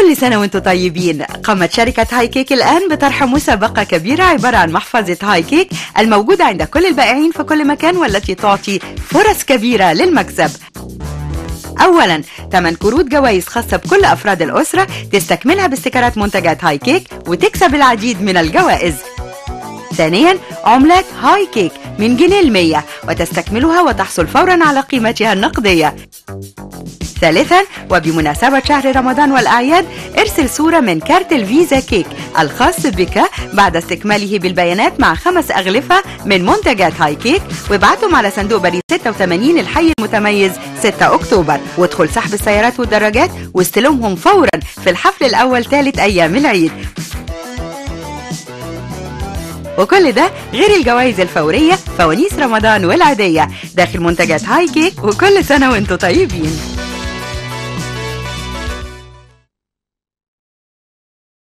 كل سنة وانتم طيبين. قامت شركة هاي كيك الآن بطرح مسابقة كبيرة عبارة عن محفظة هاي كيك الموجودة عند كل البائعين في كل مكان، والتي تعطي فرص كبيرة للمكسب. أولا 8 كروت جوائز خاصة بكل أفراد الأسرة تستكملها باستيكرات منتجات هاي كيك وتكسب العديد من الجوائز. ثانيا عملات هاي كيك من جنيه ل100 وتستكملها وتحصل فورا على قيمتها النقدية. ثالثا وبمناسبة شهر رمضان والأعياد ارسل صورة من كارت الفيزا كيك الخاص بك بعد استكماله بالبيانات مع 5 أغلفة من منتجات هاي كيك وابعتهم على صندوق بريد 86 الحي المتميز 6 أكتوبر، وادخل سحب السيارات والدراجات واستلمهم فورا في الحفل الأول ثالث أيام العيد. وكل ده غير الجوائز الفورية، فوانيس رمضان والعادية داخل منتجات هاي كيك. وكل سنة وانتم طيبين.